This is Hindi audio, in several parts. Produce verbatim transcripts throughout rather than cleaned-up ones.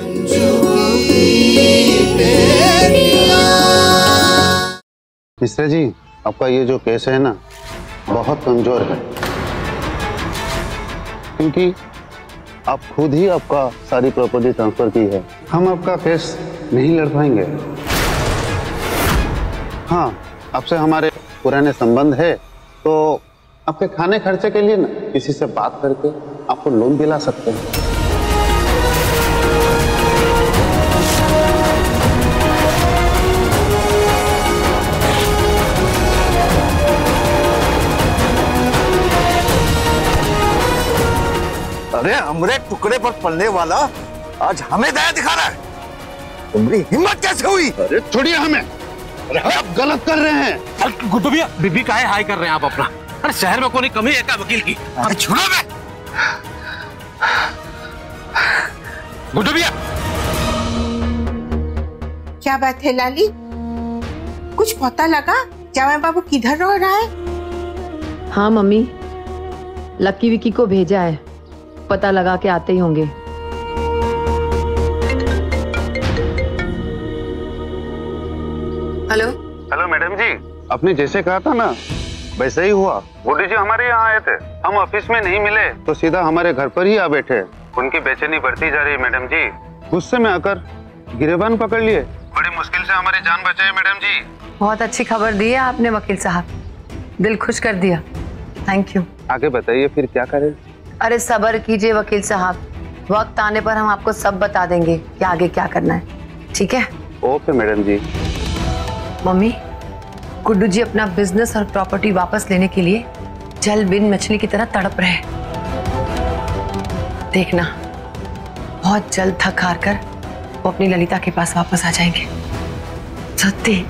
मिश्रा जी, आपका ये जो केस है ना बहुत कमजोर है, क्योंकि आप खुद ही आपका सारी प्रॉपर्टी ट्रांसफर की है। हम आपका केस नहीं लड़ पाएंगे। हाँ, आपसे हमारे पुराने संबंध है, तो आपके खाने खर्चे के लिए ना किसी से बात करके आपको लोन दिला सकते हैं। अरे हमरे टुकड़े पर पलने वाला आज हमें दया दिखा रहा है। तुम्हारी हिम्मत कैसे हुई? अरे छोड़िए हमें, अरे आप गलत कर रहे हैं। गुड्डू भैया, बीबी काहे हाई कर रहे हैं आप अपना? अरे शहर में कोई कमी है क्या वकील की? अरे छोड़ो बे। गुड्डू भैया, क्या बात है लाली, कुछ पता लगा जामाई बाबू किधर रह रहा है? हाँ मम्मी, लक्की विक्की को भेजा है, पता लगा के आते ही होंगे। हेलो हेलो मैडम जी, आपने जैसे कहा था ना वैसे ही हुआ। गुड्डू जी हमारे यहाँ आए थे, हम ऑफिस में नहीं मिले तो सीधा हमारे घर पर ही आ बैठे। उनकी बेचैनी बढ़ती जा रही है मैडम जी। गुस्से में आकर गिरेबान पकड़ लिए, बड़ी मुश्किल से हमारी जान बचाई मैडम जी। बहुत अच्छी खबर दी है आपने वकील साहब, दिल खुश कर दिया, थैंक यू। आगे बताइए फिर क्या करें? अरे सब्र कीजिए वकील साहब, वक्त आने पर हम आपको सब बता देंगे कि आगे क्या करना है, ठीक है? Okay madam ji. Mummy, Guddu ji अपना बिजनेस और प्रॉपर्टी वापस लेने के लिए जल बिन मछली की तरह तड़प रहे हैं। देखना, बहुत जल्द थक हार कर वो अपनी ललिता के पास वापस आ जाएंगे। सत्य।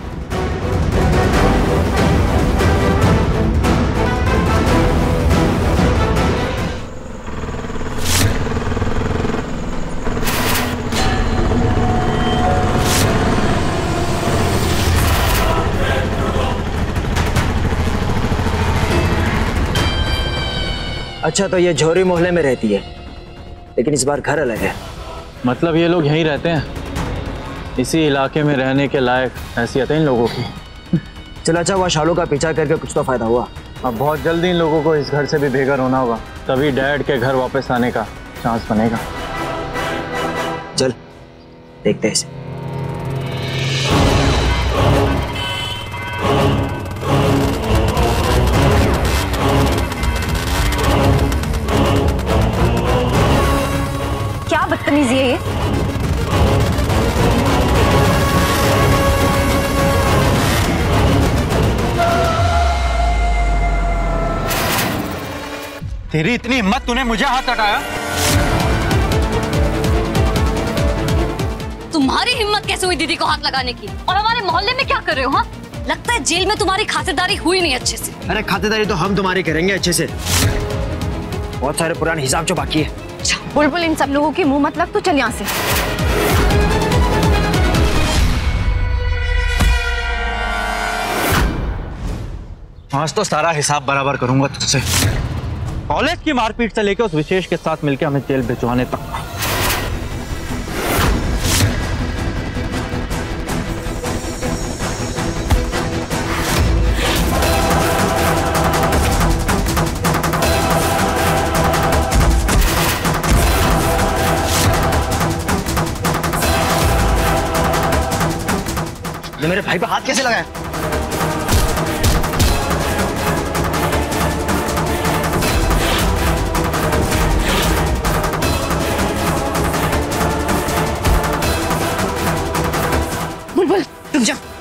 अच्छा, तो ये झोरी मोहल्ले में रहती है, लेकिन इस बार घर अलग है। मतलब ये लोग यहीं रहते हैं? इसी इलाके में रहने के लायक हैसियत है इन लोगों की। चलो अच्छा हुआ शालू का पीछा करके कुछ तो फायदा हुआ। अब बहुत जल्दी इन लोगों को इस घर से भी बेघर होना होगा, तभी डैड के घर वापस आने का चांस बनेगा। चल देखते हैं इसे। क्या बदतमीजी है ये? तेरी इतनी हिम्मत, तूने मुझे हाथ हटाया? तुम्हारी हिम्मत कैसे हुई दीदी को हाथ लगाने की? और हमारे मोहल्ले में क्या कर रहे हो? हाँ, लगता है जेल में तुम्हारी खातिरदारी हुई नहीं अच्छे से। अरे खातिरदारी तो हम तुम्हारी करेंगे अच्छे से, बहुत सारे पुराने हिसाब जो बाकी है। बुलबुल, इन सब लोगों की मुंह मत लग, तो चल यहाँ से। आज तो सारा हिसाब बराबर करूंगा तुझसे, कॉलेज की मारपीट से लेकर उस विशेष के साथ मिलकर हमें जेल भिजवाने तक। मेरे भाई पे हाथ कैसे लगाया? बुलबुल रुक जा।